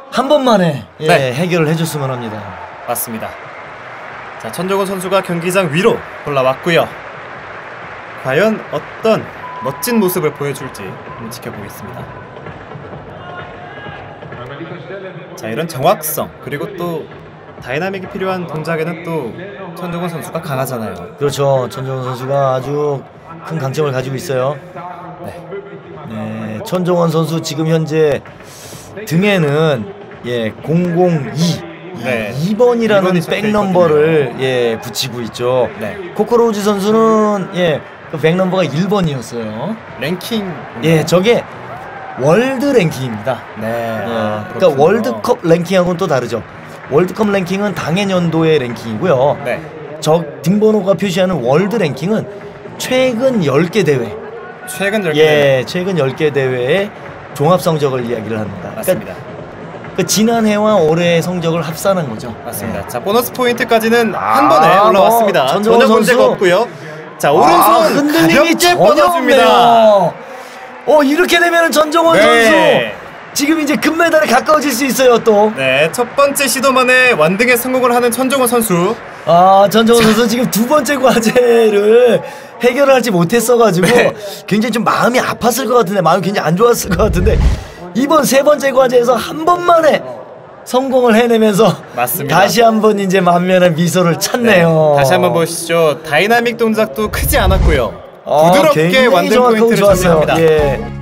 한 번만에 네. 해결을 해줬으면 합니다. 맞습니다. 자, 천정훈 선수가 경기장 위로 올라왔고요. 과연 어떤 멋진 모습을 보여줄지 한번 지켜보겠습니다. 자, 이런 정확성 그리고 또 다이나믹이 필요한 동작에는 또 천정훈 선수가 강하잖아요. 그렇죠. 천정훈 선수가 아주 큰 강점을 가지고 있어요. 네, 천정훈 선수 지금 현재 등에는 002 네. 2번이라는 백넘버를 붙이고 있죠. 네. 코코로즈 선수는 그 백넘버가 1번이었어요. 랭킹. 저게 월드 랭킹입니다. 네. 그러니까 월드컵 랭킹하고는 또 다르죠. 월드컵 랭킹은 당해년도의 랭킹이고요. 네. 저 등번호가 표시하는 월드 랭킹은 최근 10개 대회. 최근 10개 대회. 최근 10개 대회의 종합 성적을 이야기를 합니다. 맞습니다. 그러니까 지난해와 올해의 성적을 합산한 거죠. 맞습니다. 자, 보너스 포인트까지는 한 번에 올라왔습니다. 전혀 문제가 없고요. 자, 오른손 흔들림이 가볍게 전혀 뻗어줍니다. 없네요. 이렇게 되면 전정원 선수 지금 이제 금메달에 가까워질 수 있어요. 또 첫 번째 시도만에 완등에 성공을 하는 천정훈 선수. 전정원 선수 지금 두 번째 과제를 해결하지 못했어가지고 굉장히 좀 마음이 아팠을 것 같은데, 마음이 굉장히 안 좋았을 것 같은데, 이번 세 번째 과제에서 한 번만에 성공을 해내면서 맞습니다. 다시 한번 이제 만면의 미소를 찾네요. 다시 한번 보시죠. 다이나믹 동작도 크지 않았고요. 부드럽게 완등 포인트를 좋았어요. 잡습니다.